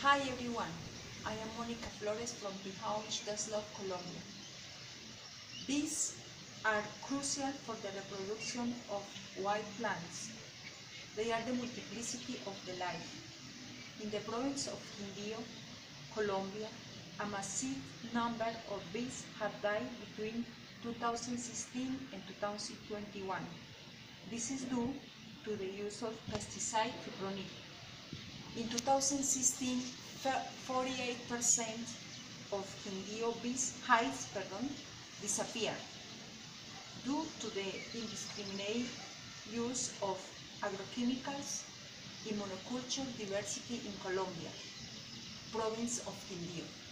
Hi everyone, I am Florez from Pijao, Cittaslow, Colombia. Bees are crucial for the reproduction of wild plants. They are the multiplicity of the life. In the province of Quindio, Colombia, a massive number of bees have died between 2016 and 2021. This is due to the use of pesticide friponil. In 2016, 48% of Quindio bees hives disappeared due to the indiscriminate use of agrochemicals in monoculture diversity in Colombia, province of Quindio.